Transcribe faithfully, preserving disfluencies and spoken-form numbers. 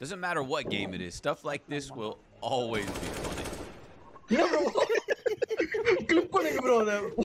Doesn't matter what game it is. Stuff like this will always be funny. No, bro. Clip ko na, bro.